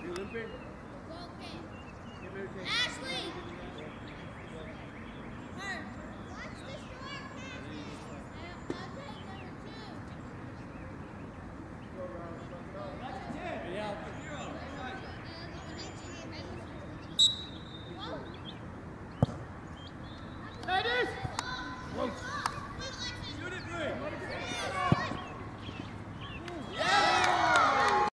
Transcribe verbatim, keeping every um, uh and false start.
You limping? Okay. Give her a shake. Ashley! Her.